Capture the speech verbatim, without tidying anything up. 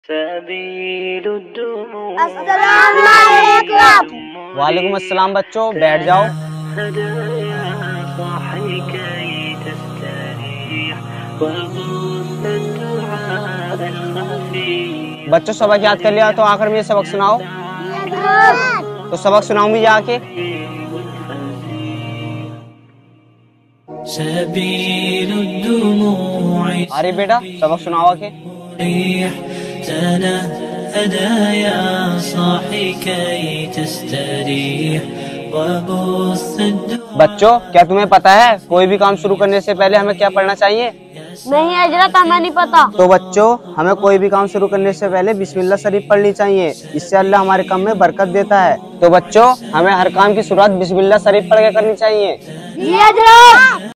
वालेकुम अस्सलाम बच्चों, बैठ जाओ। बच्चों सबक याद कर लिया तो आखिर में सबक सुनाओ। तो सबक सुनाऊं भी जाके। अरे बेटा सबक सुनाओ आके। बच्चों क्या तुम्हें पता है कोई भी काम शुरू करने से पहले हमें क्या पढ़ना चाहिए? नहीं हजरत, हमें नहीं पता। तो बच्चों हमें कोई भी काम शुरू करने से पहले बिस्मिल्लाह शरीफ पढ़नी चाहिए। इससे अल्लाह हमारे काम में बरकत देता है। तो बच्चों हमें हर काम की शुरुआत बिस्मिल्लाह शरीफ पढ़ के करनी चाहिए। जी हजरत।